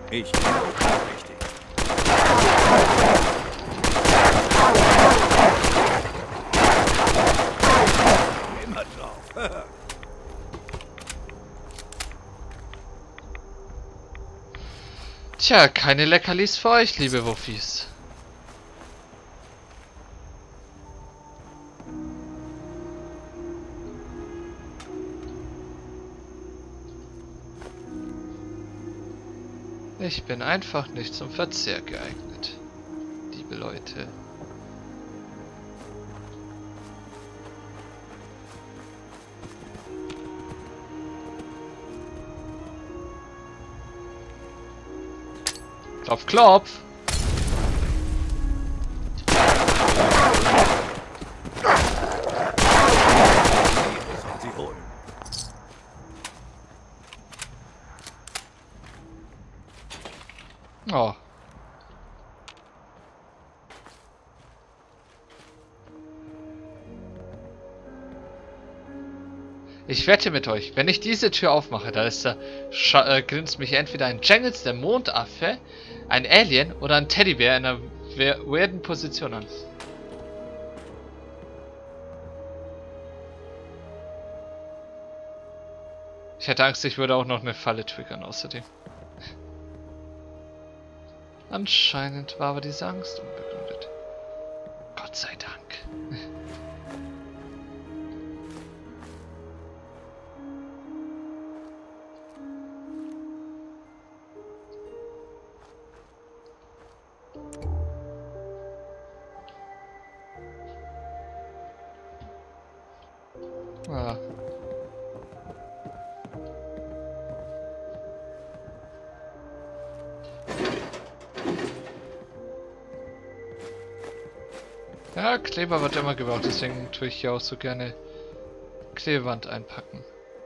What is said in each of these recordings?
Ich bin richtig. Immer drauf. Tja, keine Leckerlis für euch, liebe Wuffis. Ich bin einfach nicht zum Verzehr geeignet, liebe Leute. Klopf, klopf! Soll sie holen. Oh. Ich wette mit euch, wenn ich diese Tür aufmache, da ist da grinst mich entweder ein Jangles, der Mondaffe, ein Alien oder ein Teddybär in einer weirden Position an. Ich hätte Angst, ich würde auch noch eine Falle triggern außerdem. Anscheinend war aber diese Angst unbegründet. Gott sei Dank. Ah. Ja, Kleber wird immer gebraucht, deswegen tue ich hier auch so gerne Klebeband einpacken.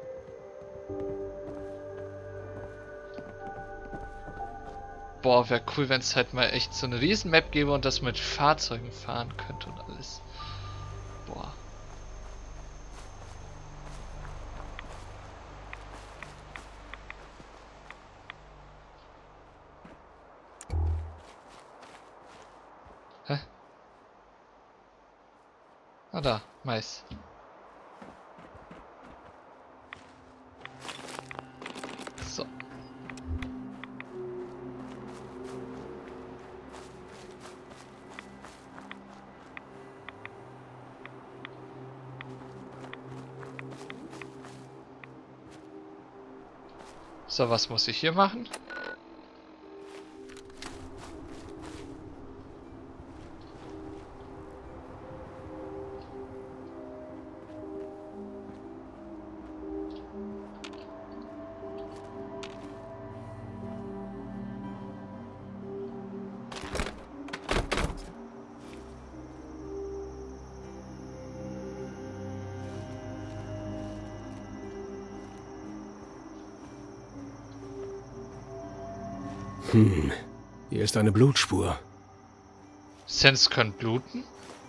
Boah, wäre cool, wenn es halt mal echt so eine riesen Map gäbe und das mit Fahrzeugen fahren könnte und alles. Boah. Hä? Ah da, Mais. So. So, was muss ich hier machen? Hier ist eine Blutspur. Sens können bluten?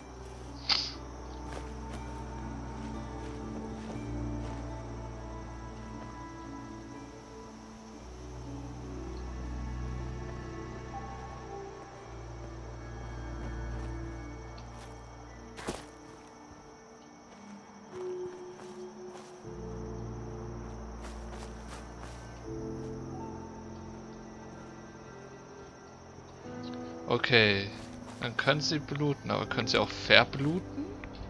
Okay, dann können sie bluten, aber können sie auch verbluten?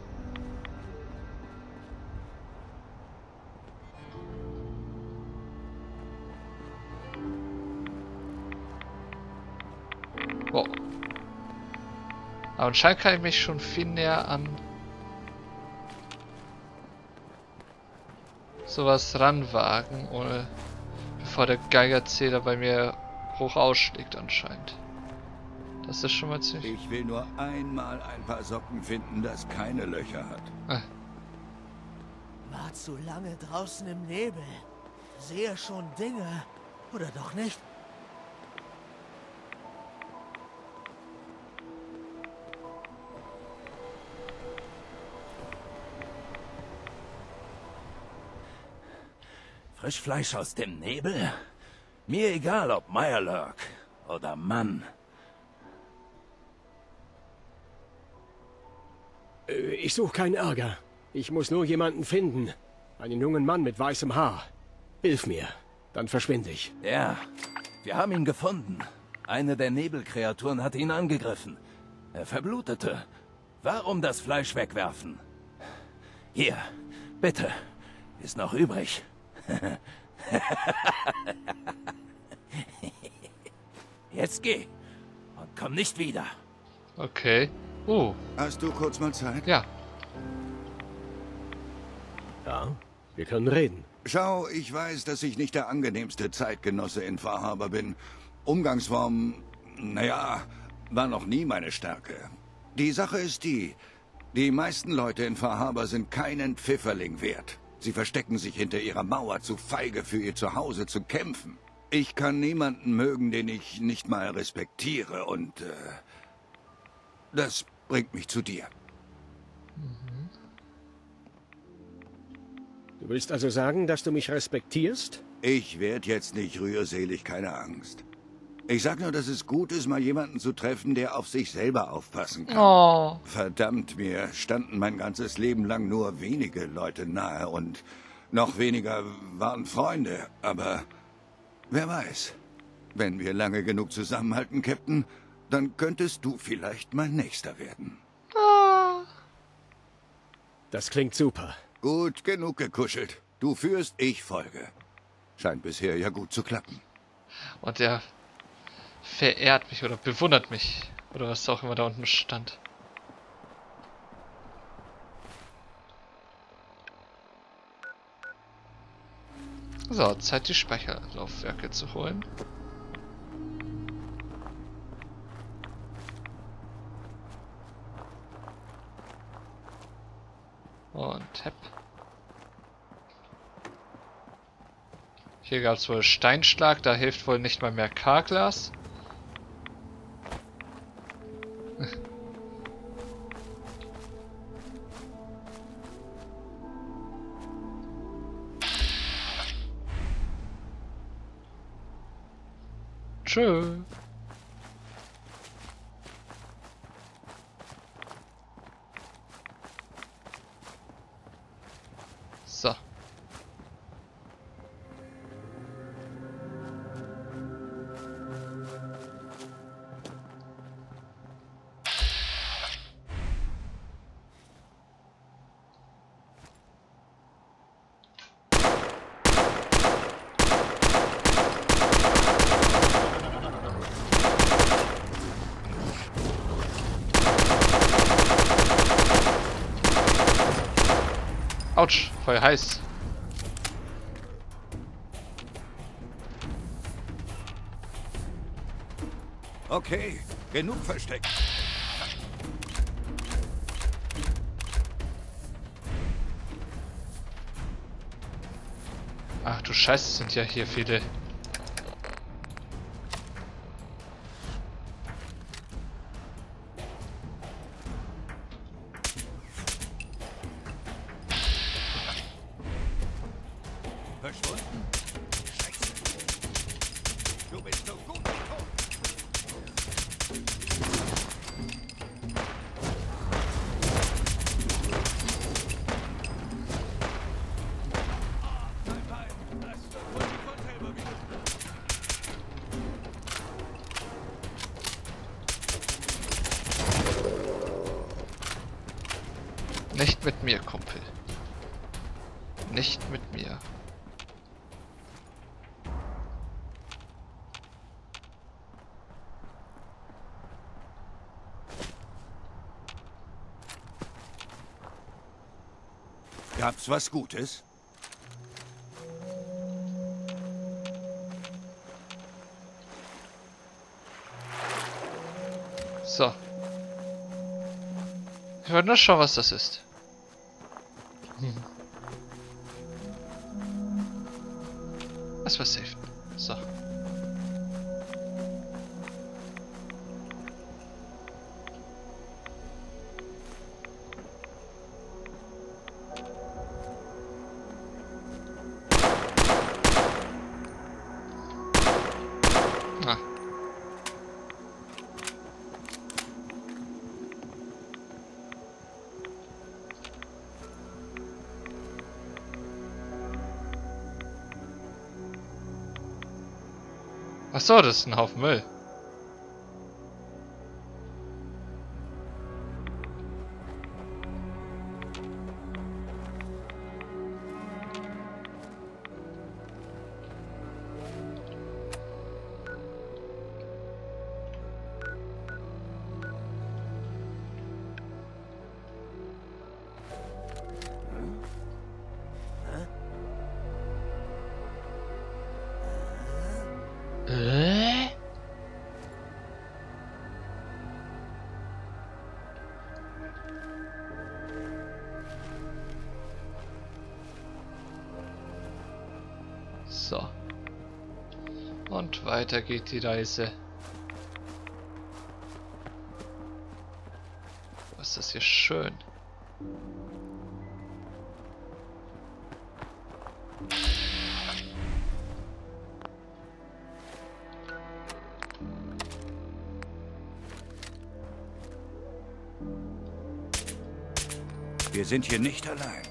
Wow. Aber anscheinend kann ich mich schon viel näher an sowas ranwagen, ohne bevor der Geigerzähler bei mir hoch ausschlägt anscheinend. Das ist schon mal ziemlich... Ich will nur einmal ein paar Socken finden, das keine Löcher hat. War zu lange draußen im Nebel. Sehe schon Dinge. Oder doch nicht? Frischfleisch aus dem Nebel? Mir egal, ob Mirelurk oder Mann. Ich suche keinen Ärger. Ich muss nur jemanden finden. Einen jungen Mann mit weißem Haar. Hilf mir, dann verschwinde ich. Ja, wir haben ihn gefunden. Eine der Nebelkreaturen hat ihn angegriffen. Er verblutete. Warum das Fleisch wegwerfen? Hier, bitte. Ist noch übrig. Jetzt geh. Und komm nicht wieder. Okay. Hast du kurz mal Zeit? Ja. Ja, wir können reden. Schau, ich weiß, dass ich nicht der angenehmste Zeitgenosse in Far Harbor bin. Umgangsformen, naja, war noch nie meine Stärke. Die Sache ist die meisten Leute in Far Harbor sind keinen Pfifferling wert. Sie verstecken sich hinter ihrer Mauer, zu feige für ihr Zuhause zu kämpfen. Ich kann niemanden mögen, den ich nicht mal respektiere und das bringt mich zu dir. Du willst also sagen, dass du mich respektierst? Ich werd jetzt nicht rührselig, keine Angst. Ich sag nur, dass es gut ist, mal jemanden zu treffen, der auf sich selber aufpassen kann. Oh. Verdammt, mir standen mein ganzes Leben lang nur wenige Leute nahe und noch weniger waren Freunde. Aber wer weiß, wenn wir lange genug zusammenhalten, Captain, dann könntest du vielleicht mein Nächster werden. Das klingt super. Gut, genug gekuschelt. Du führst, ich folge. Scheint bisher ja gut zu klappen. Und er verehrt mich oder bewundert mich. Oder was auch immer da unten stand. So, Zeit die Speicherlaufwerke zu holen. Und hepp. Hier gab es wohl Steinschlag, da hilft wohl nicht mal mehr Karglas. Tschö. So. Autsch, voll heiß. Okay, genug versteckt. Ach du Scheiße, es sind ja hier viele. Verschwunden? Scheiße. Du bist so gut wie tot. Nein, nein, das wird wohl die von selber wieder. Nicht mit mir, Kumpel. Nicht mit mir. Gab's was Gutes? So. Ich wollte nur schauen, was das ist. Das war safe. So. Ach so, das ist ein Haufen Müll. So. Und weiter geht die Reise. Was ist das hier schön? Wir sind hier nicht allein.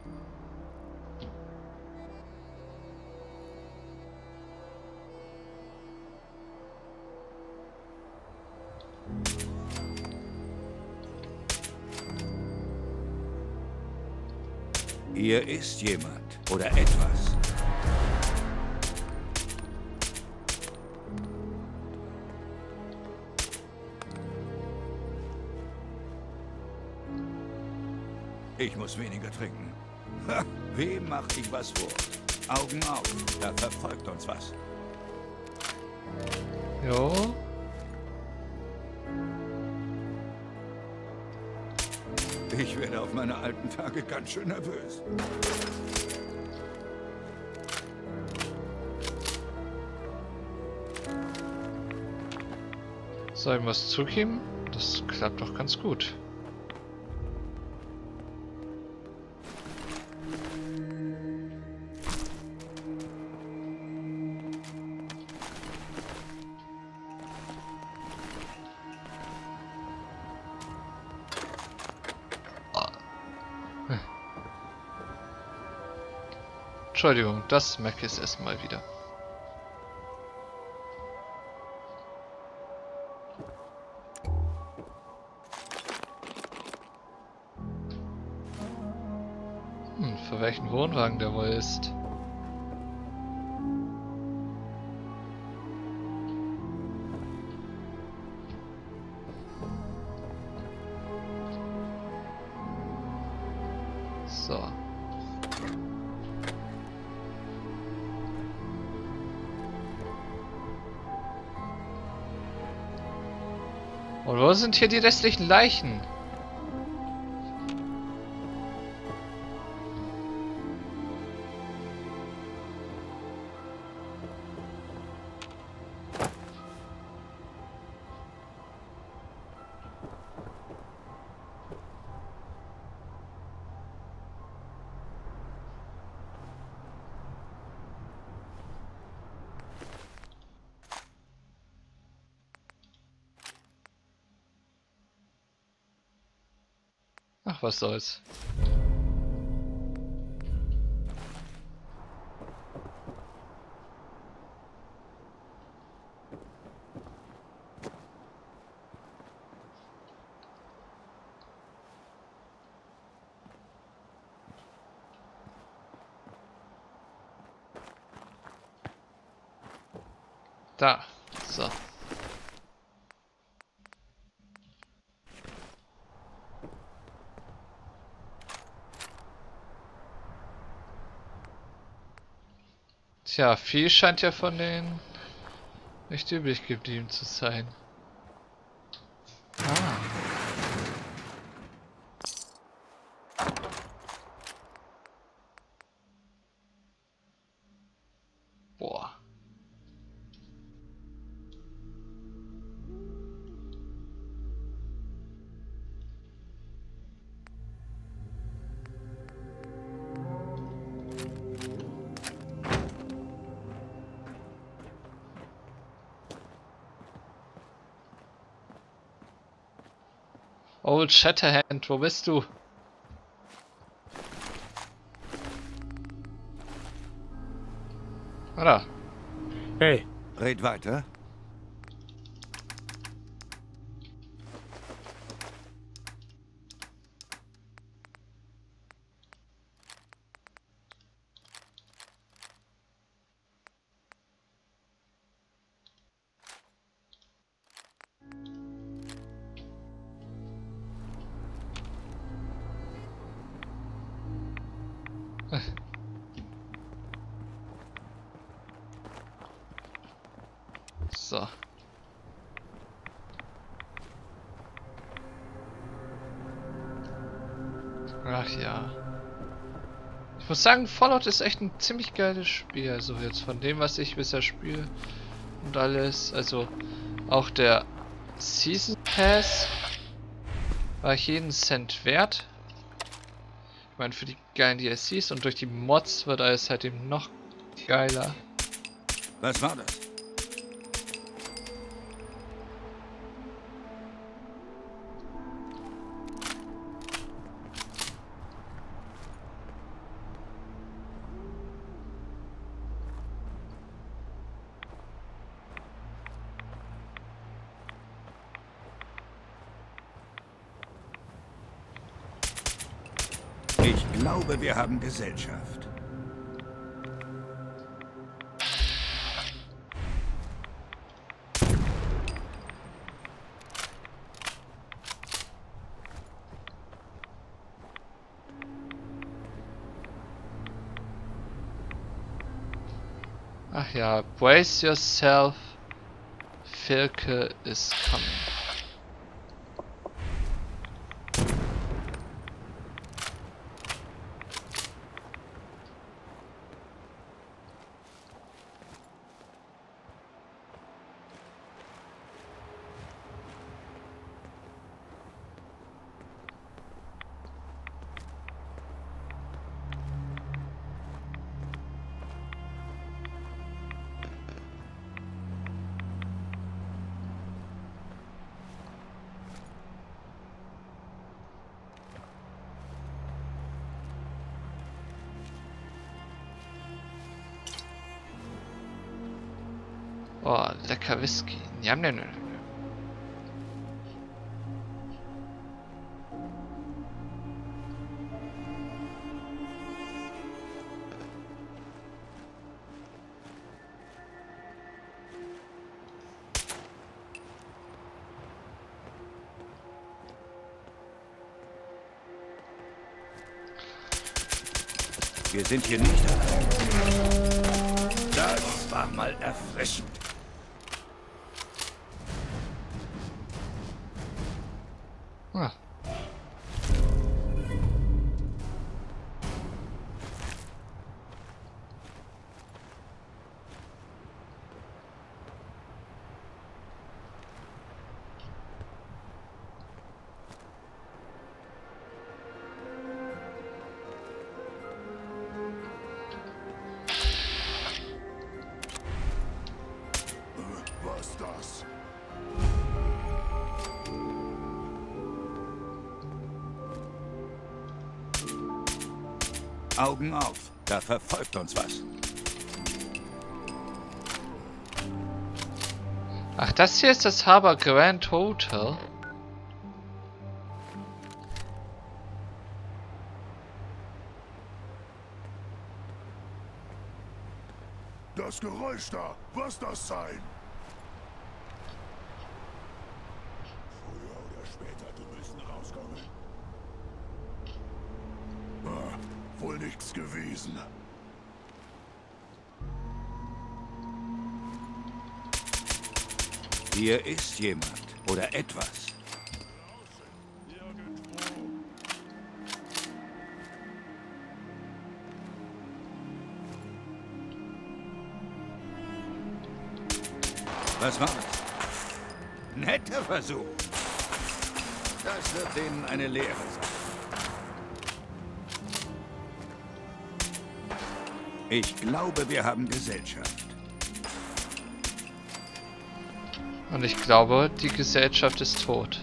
Hier ist jemand oder etwas. Ich muss weniger trinken. Ha, wem mach ich was vor? Augen auf, da verfolgt uns was. Jo. Ich werde auf meine alten Tage ganz schön nervös. So, ich muss zugeben, das klappt doch ganz gut. Entschuldigung, das merke ich erstmal wieder. Für welchen Wohnwagen der wohl ist. So. Und wo sind hier die restlichen Leichen? Ach, was soll's. Da. So. Tja, viel scheint ja von denen nicht übrig geblieben zu sein. Ah. Boah. Old Shatterhand, wo bist du? Ah, da. Hey, Red weiter. So. Ach ja. Ich muss sagen, Fallout ist echt ein ziemlich geiles Spiel. Also jetzt von dem, was ich bisher spiele und alles. Also auch der Season Pass war jeden Cent wert. Ich meine, für die geilen DLCs und durch die Mods wird alles halt eben noch geiler. Was war das? Ich glaube, wir haben Gesellschaft. Ach ja, brace yourself, Firke is coming. Oh, lecker Whisky. Njam, njam, njam. Wir sind hier nicht allein. Das war mal erfrischend. Ah. Was das? Augen auf, da verfolgt uns was. Ach, das hier ist das Harbour Grand Hotel. Das Geräusch da, was das sein? Früher oder später, du müssen rauskommen. Wohl nichts gewesen. Hier ist jemand oder etwas. Was war das? Netter Versuch. Das wird denen eine Lehre sein. Ich glaube, wir haben Gesellschaft. Und ich glaube, die Gesellschaft ist tot.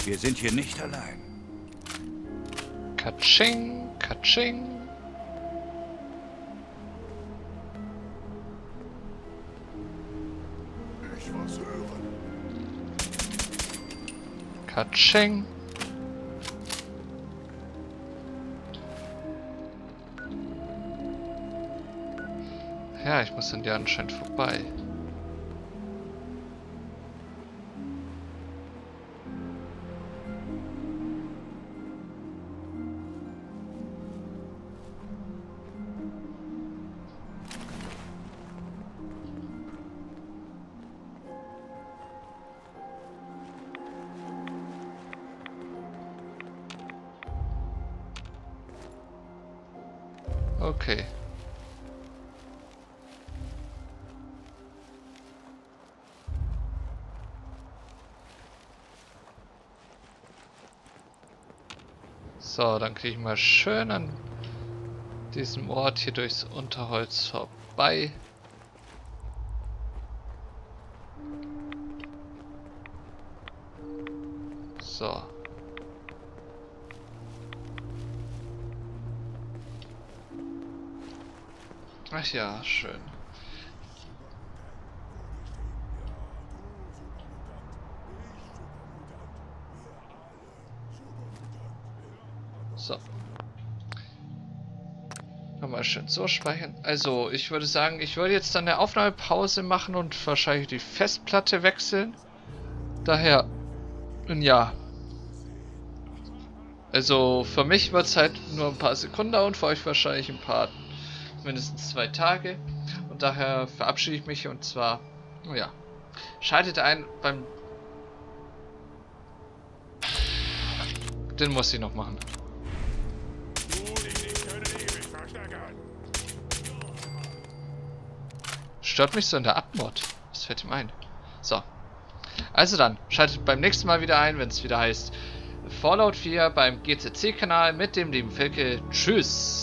Wir sind hier nicht allein. Katsching, katsching. Ich was hören. Katsching. Ja, ich muss an dir anscheinend vorbei. Okay. So, dann kriege ich mal schön an diesem Ort hier durchs Unterholz vorbei. So. Ach ja, schön. So. Nochmal schön so speichern. Also, ich würde sagen, ich würde jetzt dann eine Aufnahmepause machen und wahrscheinlich die Festplatte wechseln. Daher, ja. Also, für mich wird es halt nur ein paar Sekunden dauern, für euch wahrscheinlich ein paar, mindestens 2 Tage. Und daher verabschiede ich mich und zwar, ja, schaltet ein beim... Den muss ich noch machen. Stört mich so in der Abmod. Was fällt ihm ein? So. Also dann, schaltet beim nächsten Mal wieder ein, wenn es wieder heißt Fallout 4 beim GCC-Kanal mit dem lieben Filke. Tschüss!